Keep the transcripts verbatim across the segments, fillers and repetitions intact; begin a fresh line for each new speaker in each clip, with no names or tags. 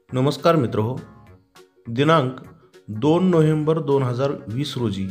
नमस्कार मित्रहो, दिनांक दोन नोव्हेंबर दोन हजार वीस रोजी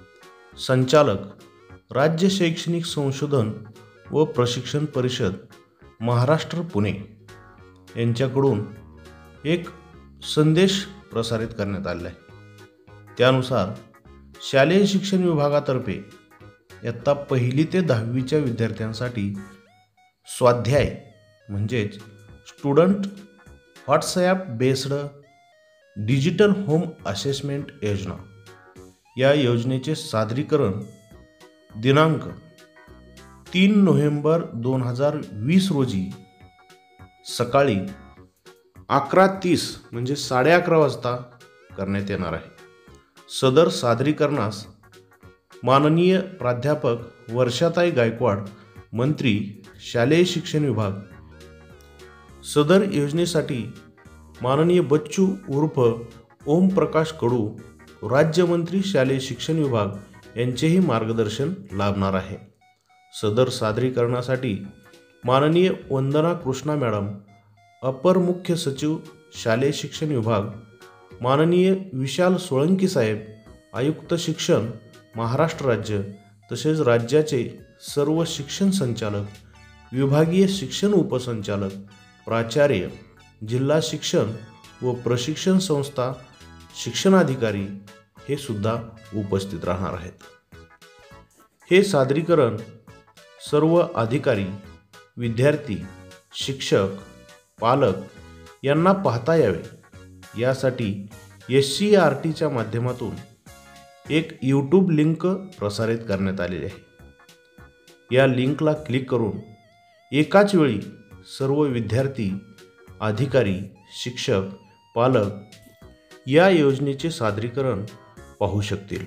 संचालक राज्य शैक्षणिक संशोधन व प्रशिक्षण परिषद महाराष्ट्र पुणे यांच्याकडून एक संदेश प्रसारित करण्यात आला आहे। त्यानुसार शालेय शिक्षण विभागातर्फे इयत्ता पहिली ते दहावीच्या विद्यार्थ्यांसाठी स्वाध्याय म्हणजेच student WhatsApp based digital home assessment योजना या योजनेचे सादरीकरण दिनांक तीन नोव्हेंबर दोन हजार वीस रोजी सकाळी अकरा तीस म्हणजे साडे अकरा वाजता करण्यात येणार आहे। सदर सादरीकरणास माननीय प्राध्यापक वर्षाताई गायकवाड, मंत्री शालेय शिक्षण विभाग, सदर योजनेसाठी माननीय बच्चू उर्फ ओम प्रकाश कडू, राज्यमंत्री शालेय शिक्षण विभाग यांचेही मार्गदर्शन लाभणार आहे। सदर सादरीकरणासाठी माननीय वंदना कृष्णा मॅडम, अपर मुख्य सचिव शालेय शिक्षण विभाग, माननीय विशाल सोळंकी साहेब, आयुक्त शिक्षण महाराष्ट्र राज्य, तसेच राज्याचे सर्व शिक्षण संचालक, विभागीय शिक्षण उपसंचालक, प्राचार्य, जिल्हा शिक्षण व प्रशिक्षण संस्था शिक्षणाधिकारी हे सुद्धा उपस्थित राहणार आहेत। हे सादरीकरण सर्व अधिकारी, विद्यार्थी, शिक्षक, पालक यांना पाहता यावे यासाठी एस सी आर टीच्या माध्यमातून एक यूट्यूब लिंक प्रसारित करण्यात आलेली आहे। या लिंकला क्लिक करून एकाच वेळी सर्व विद्यार्थी, अधिकारी, शिक्षक, पालक या योजनेचे सादरीकरण पाहू शकतील।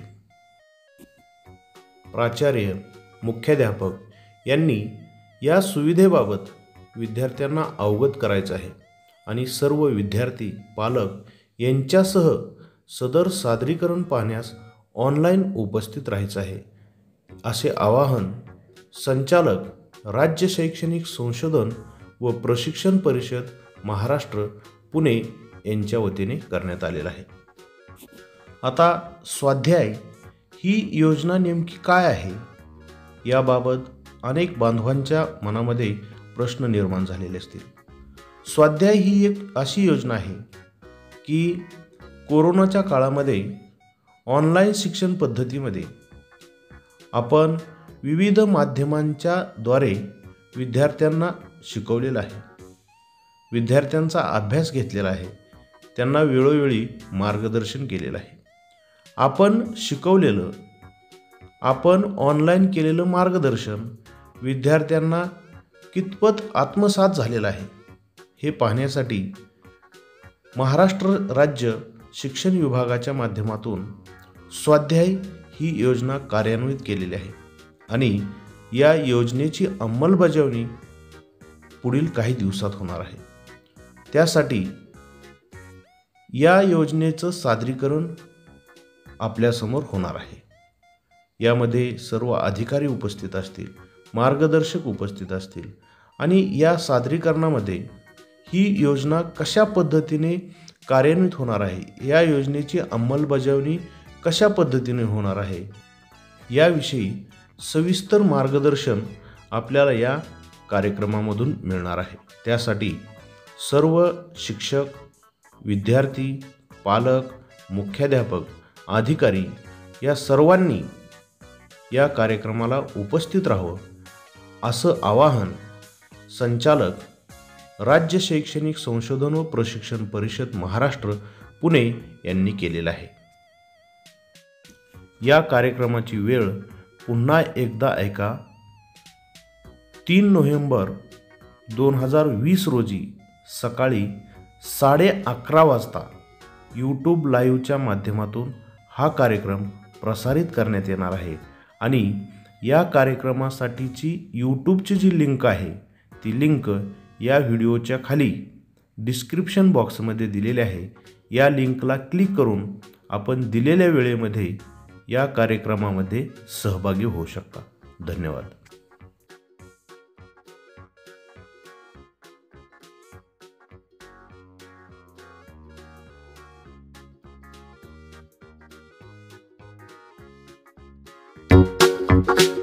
प्राचार्य, मुख्याध्यापक यांनी या सुविधेबाबत विद्यार्थ्यांना अवगत करायचे आहे आणि सर्व विद्यार्थी, पालक यांच्यासह सदर सादरीकरण पाहण्यास ऑनलाईन उपस्थित राहायचे आहे, असे आवाहन संचालक राज्य शैक्षणिक संशोधन व प्रशिक्षण परिषद महाराष्ट्र पुणे यांच्या वतीने करण्यात आलेला आहे। आता स्वाध्याय ही योजना नेमकी काय आहे याबाबत अनेक बांधवांच्या मनामध्ये प्रश्न निर्माण झालेले असतील। स्वाध्याय ही एक अशी योजना आहे की कोरोनाच्या काळामध्ये ऑनलाईन शिक्षण पद्धतीमध्ये आपण विविध माध्यमांच्या द्वारे विद्यार्थ्यांना शिकवलेलं आहे, विद्यार्थ्यांचा अभ्यास घेतलेला आहे, त्यांना वेळोवेळी मार्गदर्शन केलेलं आहे। आपण शिकवलेलं, आपण ऑनलाईन केलेलं मार्गदर्शन विद्यार्थ्यांना कितपत आत्मसात झालेलं आहे हे पाहण्यासाठी महाराष्ट्र राज्य शिक्षण विभागाच्या माध्यमातून स्वाध्याय ही योजना कार्यान्वित केलेली आहे आणि या योजनेची अंमलबजावणी पुढील काही दिवसात होणार आहे। त्यासाठी या योजनेचं सादरीकरण आपल्यासमोर होणार आहे। यामध्ये सर्व अधिकारी उपस्थित असतील, मार्गदर्शक उपस्थित असतील आणि या सादरीकरणामध्ये ही योजना कशा पद्धतीने कार्यान्वित होणार आहे, या योजनेची अंमलबजावणी कशा पद्धतीने होणार आहे याविषयी सविस्तर मार्गदर्शन आपल्याला या कार्यक्रमामधून मिळणार आहे। त्यासाठी सर्व शिक्षक, विद्यार्थी, पालक, मुख्याध्यापक, अधिकारी या सर्वांनी या कार्यक्रमाला उपस्थित राहावं असं आवाहन संचालक राज्य शैक्षणिक संशोधन व प्रशिक्षण परिषद महाराष्ट्र पुणे यांनी केलेलं आहे। या कार्यक्रमाची वेळ पुन्हा एकदा ऐका। तीन नोव्हेंबर दोन हजार वीस रोजी सकाळी साडे अकरा वाजता यूट्यूब लाईव्हच्या माध्यमातून हा कार्यक्रम प्रसारित करण्यात येणार आहे आणि या कार्यक्रमासाठीची यूट्यूबची जी लिंक आहे ती लिंक या व्हिडिओच्या खाली डिस्क्रिप्शन बॉक्समध्ये दिलेली आहे। या लिंकला क्लिक करून आपण दिलेल्या वेळेमध्ये या कार्यक्रमामध्ये सहभागी होऊ शकता। धन्यवाद।
धन्यवाद.